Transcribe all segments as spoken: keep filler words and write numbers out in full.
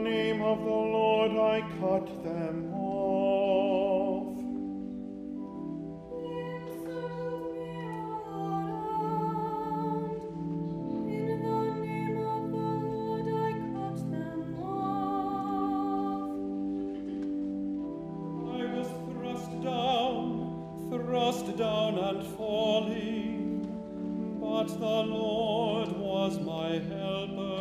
name of the Lord I cut them off. In the name of the Lord I cut them off. I was thrust down, thrust down and falling, but the Lord was my helper.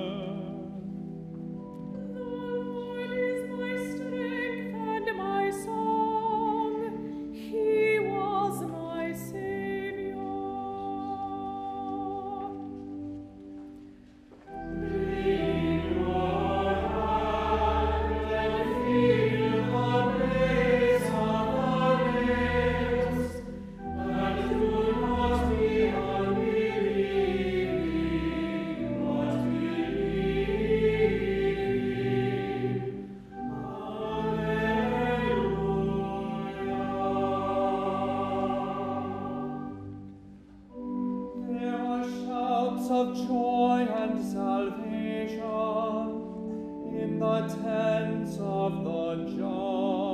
The Lord is my strength and my song. He was my Savior. Bring your hand and feel the praise of the nails, and do not be unbelieving, but believe. Alleluia. There are shouts of joy and salvation in the tents of the just.